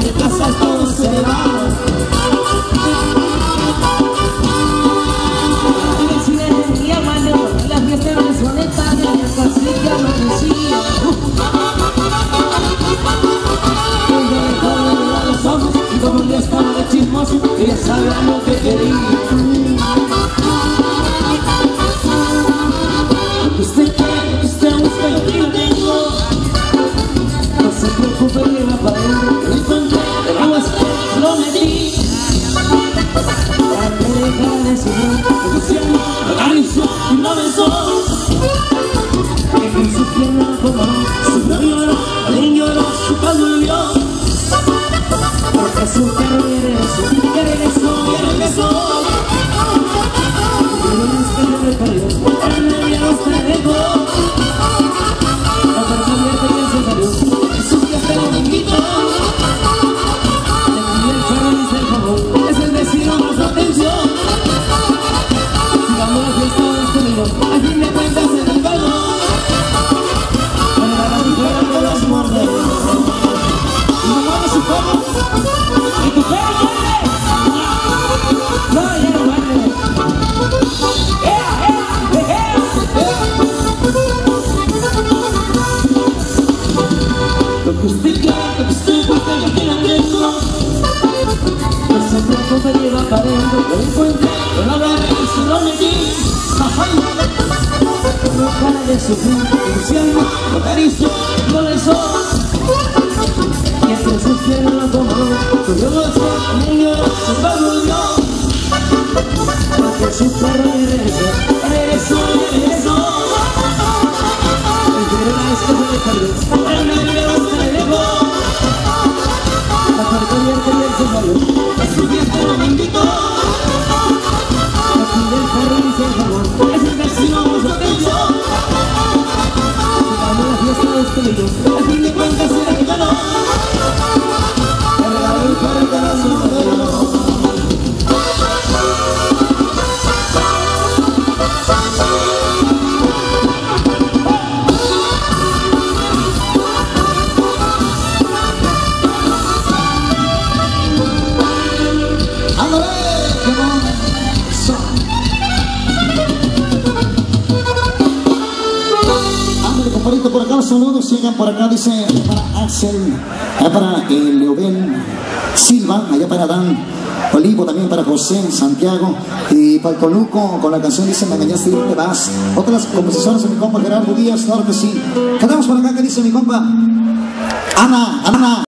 de casas todo se va. Y a mano, la fiesta no es bonita, de la casilla no decía. Y como ya estaba de chismoso, ella sabía lo que quería. Usted quiere, usted busca y yo lo tengo. No se preocupe, lleva para adentro. Lo encontré, pero después lo metí. La deja de subir, como siempre, lo acarició y lo besó. Que con sus piernas lo tomó, su no lloró, alguien lloró, su paz volvió. Porque su perro regresó, que regresó, que regresó. Pero es que no me perdió, el nervio se dejó. La puerta abierta y él se salió, y su fiesta lo invitó. Le cambié el carro y hice el favor, es el vecino más atención. Sigamos la fiesta de este millón, al fin de cuentas en el balón. Para la tijera de los morderos. Y no mueve su perro. ¡Y tu perro muerde! ¡No, ya no muerde! Lo que usted quiere, lo que usted busca, yo aquí lo tengo. No se preocupe, lleva para adentro. Lo encuentré, lo agarré y se lo metí. No para de sufrir, diciendo, lo acarició, lo besó. Y entre sus piernas lo tomó, subió el sol, también lloró, su paz volvió. Porque su perro regresó, regresó, regresó. El dinero es que se le perdió, el dinero se le dejó. La puerta abierta y él se salió, a su fiesta lo invitó. Aquí del carro y se favor, es el vecino más atención. Sigamos la fiesta de este millón, al fin de cuentas se le ganó. Por acá los saludos llegan por acá, dice para Axel, allá para Leobel Silva, allá para Dan Olivo, también para José Santiago y para el Coluco con la canción dice Me engañaste y te vas. Otras composiciones de mi compa Gerardo Díaz, claro que sí. Quedamos por acá que dice mi compa Ana